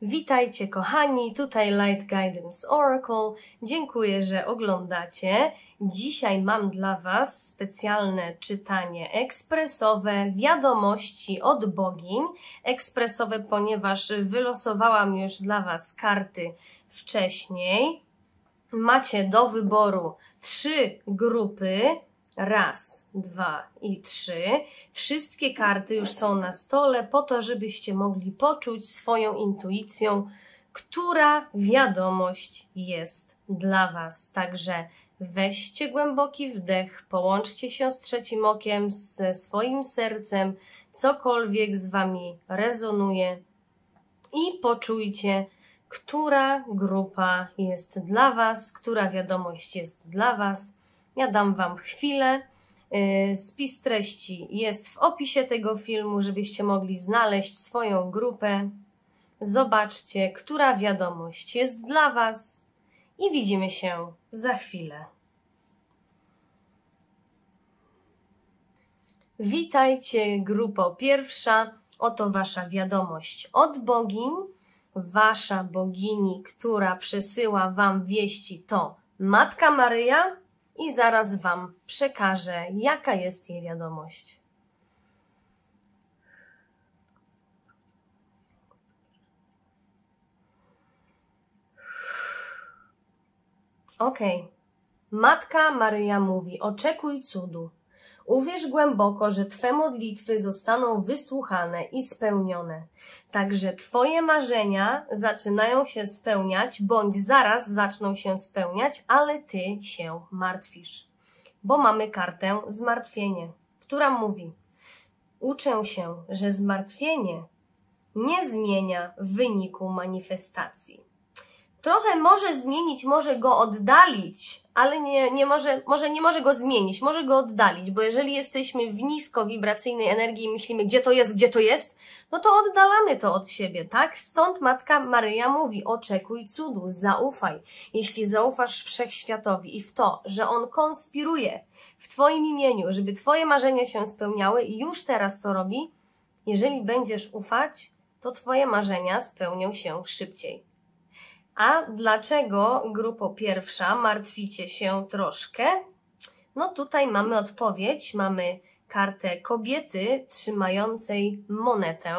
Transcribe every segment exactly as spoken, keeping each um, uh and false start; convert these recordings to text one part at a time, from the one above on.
Witajcie kochani, tutaj Light Guidance Oracle. Dziękuję, że oglądacie. Dzisiaj mam dla Was specjalne czytanie ekspresowe, wiadomości od bogiń. Ekspresowe, ponieważ wylosowałam już dla Was karty wcześniej. Macie do wyboru trzy grupy. Raz, dwa i trzy. Wszystkie karty już są na stole po to, żebyście mogli poczuć swoją intuicją, która wiadomość jest dla Was. Także weźcie głęboki wdech, połączcie się z trzecim okiem, ze swoim sercem, cokolwiek z Wami rezonuje i poczujcie, która grupa jest dla Was, która wiadomość jest dla Was. Ja dam Wam chwilę. Spis treści jest w opisie tego filmu, żebyście mogli znaleźć swoją grupę. Zobaczcie, która wiadomość jest dla Was i widzimy się za chwilę. Witajcie, grupo pierwsza. Oto Wasza wiadomość od bogiń. Wasza bogini, która przesyła Wam wieści, to Matka Maryja. I zaraz Wam przekażę, jaka jest jej wiadomość. Ok. Matka Maryja mówi: oczekuj cudu. Uwierz głęboko, że Twe modlitwy zostaną wysłuchane i spełnione. Także Twoje marzenia zaczynają się spełniać, bądź zaraz zaczną się spełniać, ale Ty się martwisz. Bo mamy kartę zmartwienie, która mówi: uczę się, że zmartwienie nie zmienia wyniku manifestacji. Trochę może zmienić, może go oddalić, ale nie, nie może, może nie może go zmienić, może go oddalić, bo jeżeli jesteśmy w niskowibracyjnej energii i myślimy, gdzie to jest, gdzie to jest, no to oddalamy to od siebie, tak? Stąd Matka Maryja mówi: oczekuj cudu, zaufaj. Jeśli zaufasz Wszechświatowi i w to, że On konspiruje w Twoim imieniu, żeby Twoje marzenia się spełniały i już teraz to robi, jeżeli będziesz ufać, to Twoje marzenia spełnią się szybciej. A dlaczego, grupo pierwsza, martwicie się troszkę? No tutaj mamy odpowiedź, mamy kartę kobiety trzymającej monetę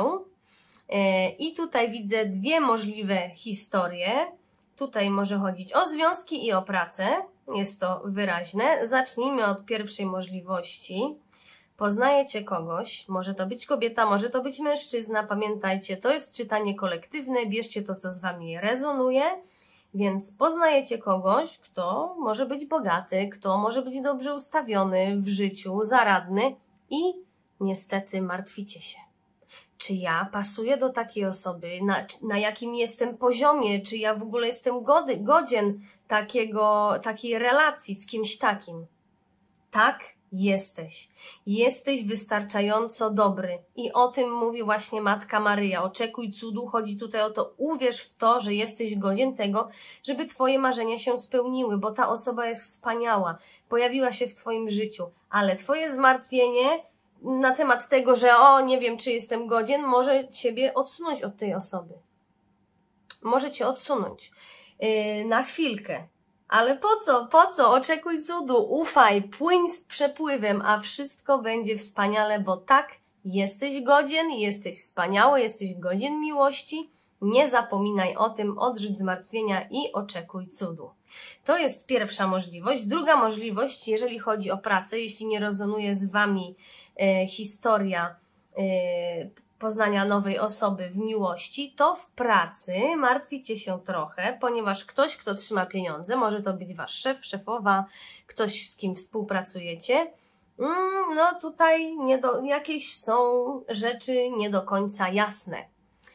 i tutaj widzę dwie możliwe historie. Tutaj może chodzić o związki i o pracę, jest to wyraźne. Zacznijmy od pierwszej możliwości. Poznajecie kogoś, może to być kobieta, może to być mężczyzna, pamiętajcie, to jest czytanie kolektywne, bierzcie to, co z Wami rezonuje, więc poznajecie kogoś, kto może być bogaty, kto może być dobrze ustawiony w życiu, zaradny i niestety martwicie się. Czy ja pasuję do takiej osoby, na, na jakim jestem poziomie, czy ja w ogóle jestem gody, godzien takiego, takiej relacji z kimś takim? Tak? Jesteś. Jesteś wystarczająco dobry. I o tym mówi właśnie Matka Maryja. Oczekuj cudu. Chodzi tutaj o to, uwierz w to, że jesteś godzien tego, żeby Twoje marzenia się spełniły, bo ta osoba jest wspaniała. Pojawiła się w Twoim życiu, ale Twoje zmartwienie na temat tego, że o, nie wiem, czy jestem godzien, może Ciebie odsunąć od tej osoby. Może Cię odsunąć. Yy, na chwilkę. Ale po co? Po co? Oczekuj cudu, ufaj, płyń z przepływem, a wszystko będzie wspaniale, bo tak, jesteś godzien, jesteś wspaniały, jesteś godzien miłości. Nie zapominaj o tym, odrzuć zmartwienia i oczekuj cudu. To jest pierwsza możliwość. Druga możliwość, jeżeli chodzi o pracę, jeśli nie rezonuje z Wami e, historia e, poznania nowej osoby w miłości, to w pracy martwicie się trochę, ponieważ ktoś, kto trzyma pieniądze, może to być Wasz szef, szefowa, ktoś, z kim współpracujecie, no tutaj nie do, jakieś są rzeczy nie do końca jasne.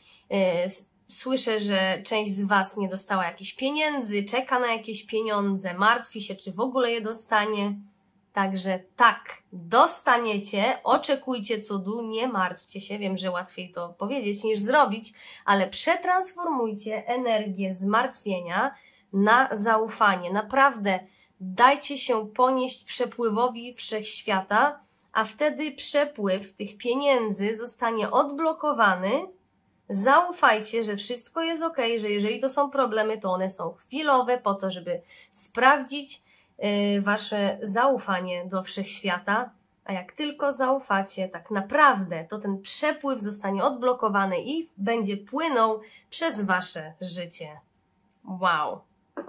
Słyszę, że część z Was nie dostała jakichś pieniędzy, czeka na jakieś pieniądze, martwi się, czy w ogóle je dostanie. Także tak, dostaniecie, oczekujcie cudu, nie martwcie się, wiem, że łatwiej to powiedzieć niż zrobić, ale przetransformujcie energię zmartwienia na zaufanie. Naprawdę dajcie się ponieść przepływowi wszechświata, a wtedy przepływ tych pieniędzy zostanie odblokowany Zaufajcie, że wszystko jest ok, że jeżeli to są problemy, to one są chwilowe po to, żeby sprawdzić yy, wasze zaufanie do wszechświata. A jak tylko zaufacie tak naprawdę, to ten przepływ zostanie odblokowany i będzie płynął przez wasze życie. Wow!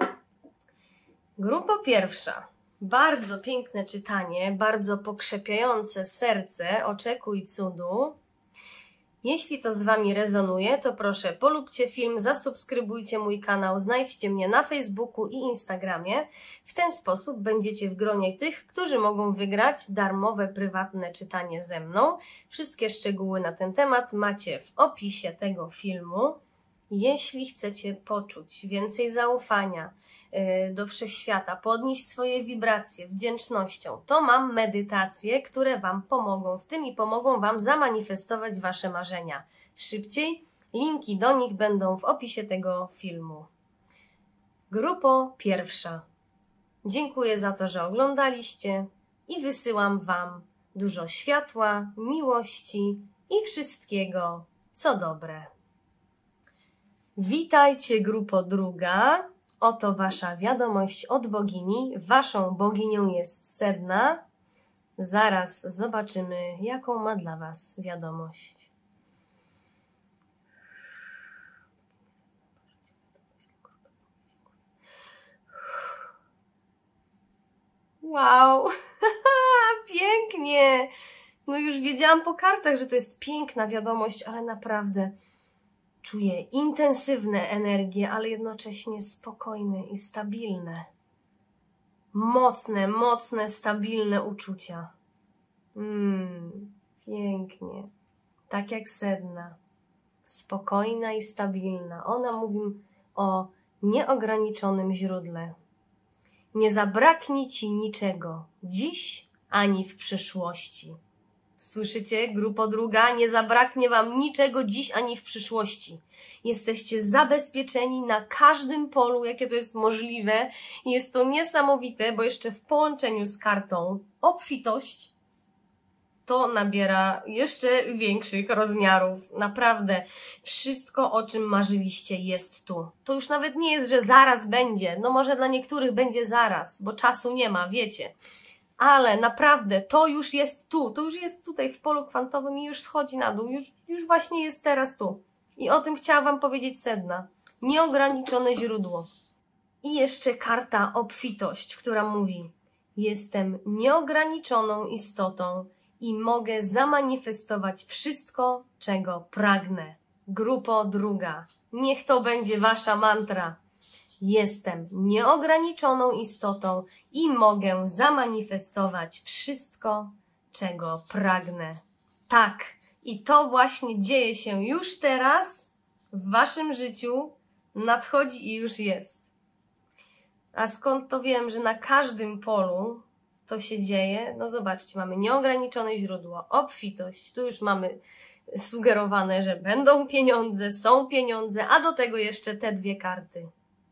Grupa pierwsza. Bardzo piękne czytanie, bardzo pokrzepiające serce. Oczekuj cudu. Jeśli to z wami rezonuje, to proszę polubcie film, zasubskrybujcie mój kanał, znajdźcie mnie na Facebooku i Instagramie. W ten sposób będziecie w gronie tych, którzy mogą wygrać darmowe, prywatne czytanie ze mną. Wszystkie szczegóły na ten temat macie w opisie tego filmu. Jeśli chcecie poczuć więcej zaufania do wszechświata, podnieść swoje wibracje wdzięcznością, to mam medytacje, które wam pomogą w tym i pomogą wam zamanifestować wasze marzenia szybciej. Linki do nich będą w opisie tego filmu. Grupo pierwsza. Dziękuję za to, że oglądaliście i wysyłam wam dużo światła, miłości i wszystkiego, co dobre. Witajcie, grupo druga. Oto wasza wiadomość od bogini. Waszą boginią jest Sedna. Zaraz zobaczymy, jaką ma dla was wiadomość. Wow! Pięknie! No już wiedziałam po kartach, że to jest piękna wiadomość, ale naprawdę czuję intensywne energie, ale jednocześnie spokojne i stabilne. Mocne, mocne, stabilne uczucia. Mmm, pięknie. Tak jak Sedna. Spokojna i stabilna. Ona mówi o nieograniczonym źródle. Nie zabraknie ci niczego dziś ani w przyszłości. Słyszycie, grupo druga? Nie zabraknie wam niczego dziś ani w przyszłości. Jesteście zabezpieczeni na każdym polu, jakie to jest możliwe. I jest to niesamowite, bo jeszcze w połączeniu z kartą obfitość to nabiera jeszcze większych rozmiarów. Naprawdę, wszystko, o czym marzyliście, jest tu. To już nawet nie jest, że zaraz będzie. No może dla niektórych będzie zaraz, bo czasu nie ma, wiecie. Ale naprawdę to już jest tu, to już jest tutaj w polu kwantowym i już schodzi na dół, już, już właśnie jest teraz tu. I o tym chciałam wam powiedzieć Sedna. Nieograniczone źródło. I jeszcze karta obfitość, która mówi: jestem nieograniczoną istotą i mogę zamanifestować wszystko, czego pragnę. Grupo druga. Niech to będzie wasza mantra. Jestem nieograniczoną istotą i mogę zamanifestować wszystko, czego pragnę. Tak, i to właśnie dzieje się już teraz w waszym życiu, nadchodzi i już jest. A skąd to wiem, że na każdym polu to się dzieje? No zobaczcie, mamy nieograniczone źródło, obfitość, tu już mamy sugerowane, że będą pieniądze, są pieniądze, a do tego jeszcze te dwie karty.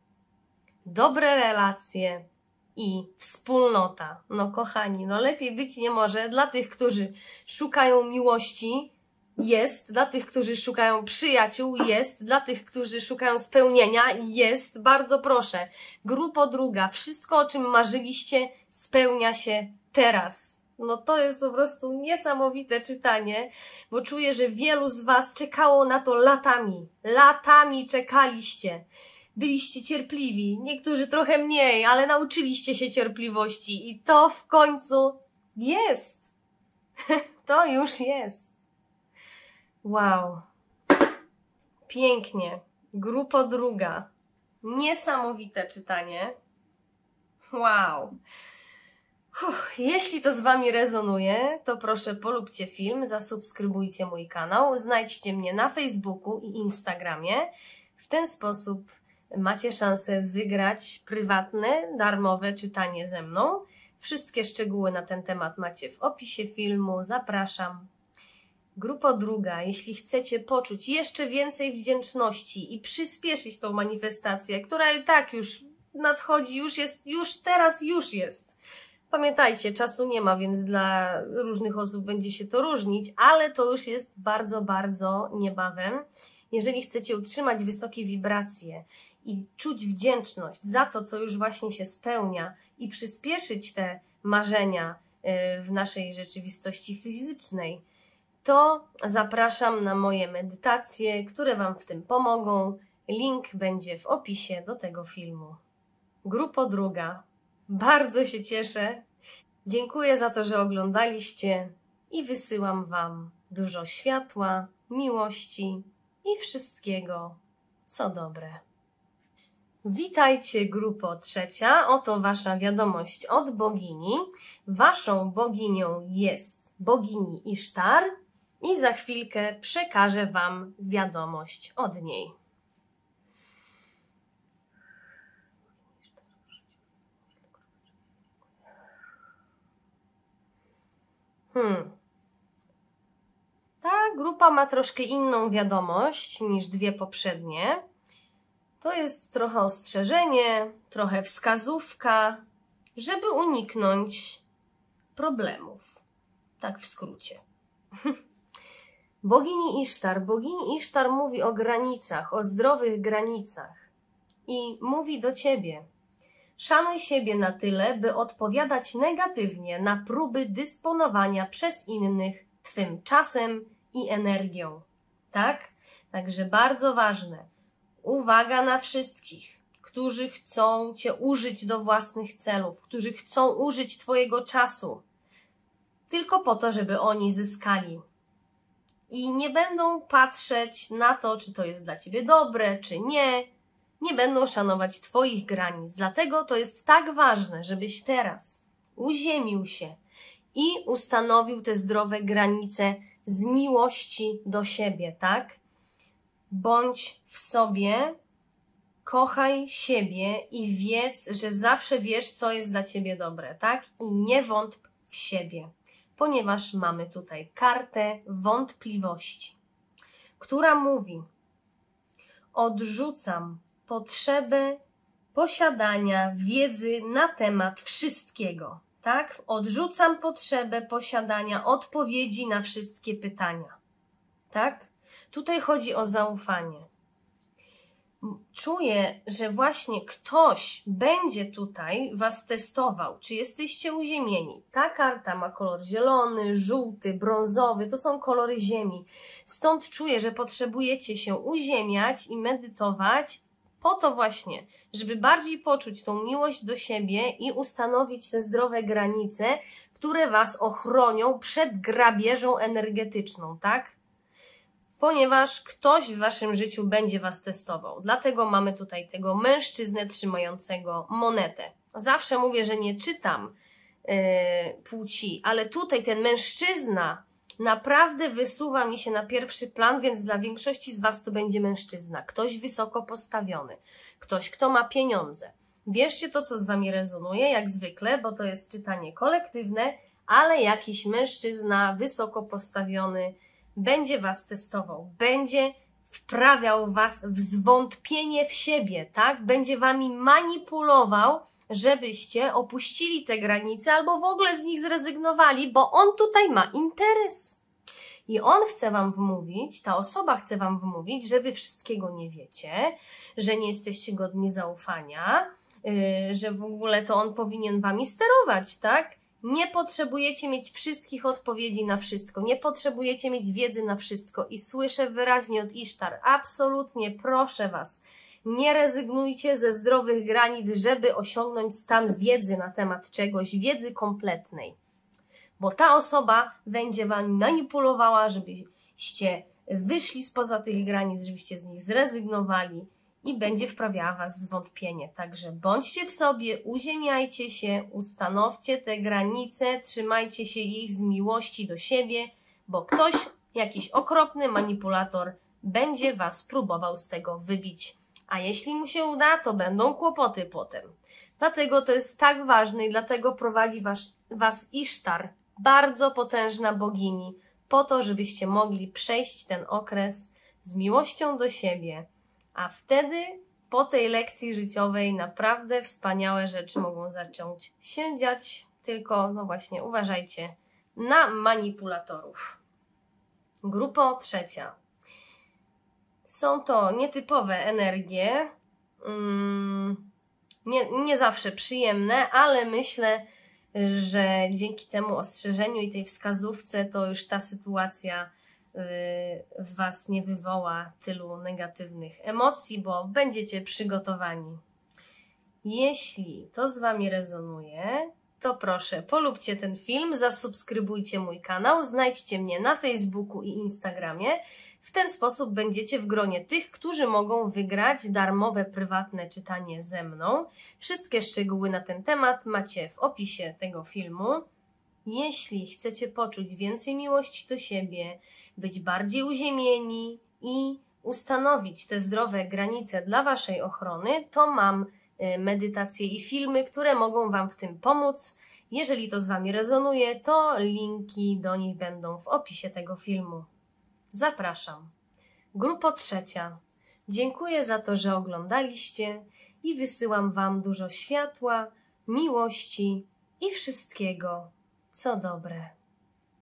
Dobre relacje i wspólnota. No kochani, no lepiej być nie może. Dla tych, którzy szukają miłości, jest. Dla tych, którzy szukają przyjaciół, jest. Dla tych, którzy szukają spełnienia, jest. Bardzo proszę. Grupo druga. Wszystko, o czym marzyliście, spełnia się teraz. No to jest po prostu niesamowite czytanie, bo czuję, że wielu z was czekało na to latami. Latami czekaliście. Byliście cierpliwi, niektórzy trochę mniej, ale nauczyliście się cierpliwości i to w końcu jest. To już jest. Wow. Pięknie. Grupo druga. Niesamowite czytanie. Wow. Uff, jeśli to z wami rezonuje, to proszę polubcie film, zasubskrybujcie mój kanał, znajdźcie mnie na Facebooku i Instagramie. W ten sposób macie szansę wygrać prywatne, darmowe czytanie ze mną. Wszystkie szczegóły na ten temat macie w opisie filmu. Zapraszam. Grupo druga, jeśli chcecie poczuć jeszcze więcej wdzięczności i przyspieszyć tą manifestację, która i tak już nadchodzi, już jest, już teraz już jest. Pamiętajcie, czasu nie ma, więc dla różnych osób będzie się to różnić, ale to już jest bardzo, bardzo niebawem. jeżeli chcecie utrzymać wysokie wibracje i czuć wdzięczność za to, co już właśnie się spełnia i przyspieszyć te marzenia w naszej rzeczywistości fizycznej, to zapraszam na moje medytacje, które Wam w tym pomogą. Link będzie w opisie do tego filmu. Grupo druga. Bardzo się cieszę. Dziękuję za to, że oglądaliście i wysyłam Wam dużo światła, miłości i wszystkiego, co dobre. Witajcie, grupo trzecia. Oto Wasza wiadomość od bogini. Waszą boginią jest bogini Isztar i za chwilkę przekażę Wam wiadomość od niej. Hmm. Ta grupa ma troszkę inną wiadomość niż dwie poprzednie. To jest trochę ostrzeżenie, trochę wskazówka, żeby uniknąć problemów. Tak w skrócie. Bogini Isztar. Bogini Isztar mówi o granicach, o zdrowych granicach i mówi do Ciebie: szanuj siebie na tyle, by odpowiadać negatywnie na próby dysponowania przez innych Twym czasem i energią. Tak? Także bardzo ważne. Uwaga na wszystkich, którzy chcą Cię użyć do własnych celów, którzy chcą użyć Twojego czasu tylko po to, żeby oni zyskali. I nie będą patrzeć na to, czy to jest dla Ciebie dobre, czy nie. Nie będą szanować Twoich granic. Dlatego to jest tak ważne, żebyś teraz uziemił się i ustanowił te zdrowe granice z miłości do siebie, tak? Bądź w sobie, kochaj siebie i wiedz, że zawsze wiesz, co jest dla Ciebie dobre, tak? I nie wątp w siebie, ponieważ mamy tutaj kartę wątpliwości, która mówi: odrzucam potrzebę posiadania wiedzy na temat wszystkiego, tak? Odrzucam potrzebę posiadania odpowiedzi na wszystkie pytania, tak? Tutaj chodzi o zaufanie. Czuję, że właśnie ktoś będzie tutaj Was testował, czy jesteście uziemieni. Ta karta ma kolor zielony, żółty, brązowy, to są kolory ziemi. Stąd czuję, że potrzebujecie się uziemiać i medytować po to właśnie, żeby bardziej poczuć tą miłość do siebie i ustanowić te zdrowe granice, które Was ochronią przed grabieżą energetyczną, tak? Ponieważ ktoś w Waszym życiu będzie Was testował. Dlatego mamy tutaj tego mężczyznę trzymającego monetę. Zawsze mówię, że nie czytam yy, płci, ale tutaj ten mężczyzna naprawdę wysuwa mi się na pierwszy plan, więc dla większości z Was to będzie mężczyzna. Ktoś wysoko postawiony, ktoś, kto ma pieniądze. Bierzcie to, co z Wami rezonuje, jak zwykle, bo to jest czytanie kolektywne, ale jakiś mężczyzna wysoko postawiony będzie Was testował, będzie wprawiał Was w zwątpienie w siebie, tak? Będzie Wami manipulował, żebyście opuścili te granice albo w ogóle z nich zrezygnowali, bo on tutaj ma interes. I on chce Wam wmówić, ta osoba chce Wam wmówić, że Wy wszystkiego nie wiecie, że nie jesteście godni zaufania, yy, że w ogóle to on powinien Wami sterować, tak? Nie potrzebujecie mieć wszystkich odpowiedzi na wszystko, nie potrzebujecie mieć wiedzy na wszystko i słyszę wyraźnie od Isztar, absolutnie proszę Was, nie rezygnujcie ze zdrowych granic, żeby osiągnąć stan wiedzy na temat czegoś, wiedzy kompletnej, bo ta osoba będzie Wami manipulowała, żebyście wyszli spoza tych granic, żebyście z nich zrezygnowali i będzie wprawiała Was zwątpienie. Także bądźcie w sobie, uziemiajcie się, ustanowcie te granice, trzymajcie się ich z miłości do siebie, bo ktoś, jakiś okropny manipulator będzie Was próbował z tego wybić. A jeśli mu się uda, to będą kłopoty potem. Dlatego to jest tak ważne i dlatego prowadzi was, was Isztar, bardzo potężna bogini, po to, żebyście mogli przejść ten okres z miłością do siebie, a wtedy po tej lekcji życiowej naprawdę wspaniałe rzeczy mogą zacząć się dziać, tylko no właśnie uważajcie na manipulatorów. Grupa trzecia. Są to nietypowe energie, mm, nie, nie zawsze przyjemne, ale myślę, że dzięki temu ostrzeżeniu i tej wskazówce to już ta sytuacja w Was nie wywoła tylu negatywnych emocji, bo będziecie przygotowani. Jeśli to z Wami rezonuje, to proszę polubcie ten film, zasubskrybujcie mój kanał, znajdźcie mnie na Facebooku i Instagramie. W ten sposób będziecie w gronie tych, którzy mogą wygrać darmowe, prywatne czytanie ze mną. Wszystkie szczegóły na ten temat macie w opisie tego filmu. Jeśli chcecie poczuć więcej miłości do siebie, być bardziej uziemieni i ustanowić te zdrowe granice dla Waszej ochrony, to mam medytacje i filmy, które mogą Wam w tym pomóc. Jeżeli to z Wami rezonuje, to linki do nich będą w opisie tego filmu. Zapraszam. Grupo trzecia. Dziękuję za to, że oglądaliście i wysyłam Wam dużo światła, miłości i wszystkiego, co dobre.